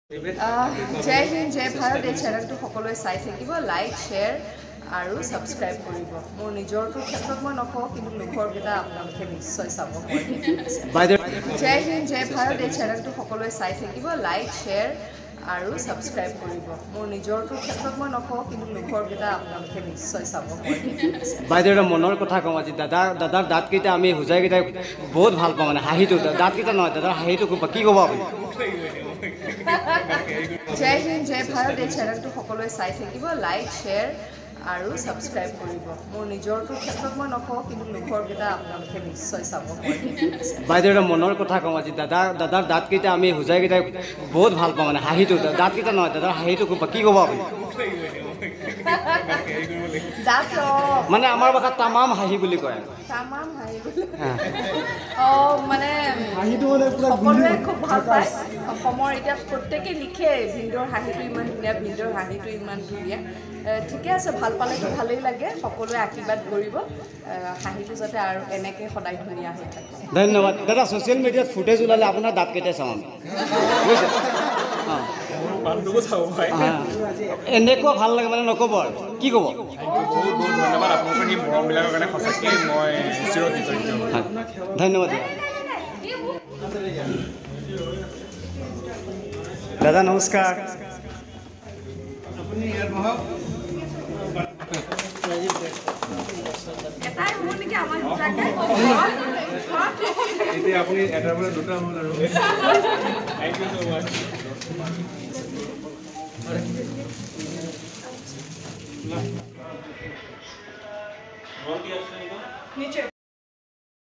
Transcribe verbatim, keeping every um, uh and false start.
जय हिंद जय भारत এই চেনেলটো সকলোৱে চাই থাকিব লাইক শেয়াৰ আৰু সাবস্ক্ৰাইব কৰিব মোৰ নিজৰটো ক্ষেত্ৰত মই নকওঁ কিন্তু লোকৰকেইটা আপোনালোকে নিশ্চয় চাব জয় হিন্দ জয় ভাৰত এই চেনেলটো সকলোৱে চাই থাকিব লাইক শেয়াৰ আৰু সাবস্ক্ৰাইব কৰিব মোৰ নিজৰটো ক্ষেত্ৰত মই নকওঁ কিন্তু লোকৰকেইটা আপোনালোকে নিশ্চয় চাব বাইদেউ এটা মনৰ কথা কওঁ আজি দাদা দাদাৰ দাঁতকেইটা আমি হোজাইকেইটা বহুত ভাল পাওঁ মানে হাঁহিটো দাঁতকেইটা নহয় দাদাৰ হাঁহিটো কি ক'ব আপুনি জয় হিন্দ জয় ভাৰত এই চেনেলটো সকলোৱে চাই থাকিব লাইক শেয়াৰ আৰু সাবস্ক্ৰাইব কৰিব মোৰ নিজৰটো ক্ষেত্ৰত মই নকওঁ কিন্তু লোকৰকেইটা আপোনালোকে নিশ্চয় চাব বাইদেউ এটা মনৰ কথা কওঁ আজি দাদা দাদাৰ দাঁতকেইটা আমি হোজাইকেইটা বহুত ভাল পাওঁ মানে হাঁহিটো দাঁতকেইটা নহয় দাদাৰ হাঁহিটো কি ক'ব আপুনি মানে আমাৰ ভাষাত তামাম হাঁহি বুলি কয় তামাম হাঁহি অঁ মানে সকলোৱে খুব ভাল পায় অসমৰ এতিয়া প্ৰত্যেকেই লিখে ভিন্দৰ হাঁহিটো ইমান ধুনীয়া ভিন্দৰ হাঁহিটো ইমান ধুনীয়া ঠিকে আছে ভাল পালেতো ভালেই লাগে সকলোৱে আশীৰ্বাদ কৰিব হাঁহিটো যাতে আৰু এনেকৈ সদায় ধুনীয়া হৈ থাকে ধন্যবাদ দাদা ছ'চিয়েল মিডিয়াত ফুটেজ ওলালে আপোনাৰ দাঁতকেইটাই চাওঁ বুজিছে এনেকুৱা ভাল লাগে মানে নক'ব আৰু কি ক'ব বহুত বহুত ধন্যবাদ আপোনালোকৰ সেই মৰমবিলাকৰ কাৰণে সঁচাকৈ মই চিৰকৃতজ্ঞ ধন্যবাদ দাদা নমস্কাৰ আপুনি ইয়াত বহক এতিয়া আপুনি এটাৰ পৰা দুটা হ'ল আৰু থেংক ইউ ছ' মাছ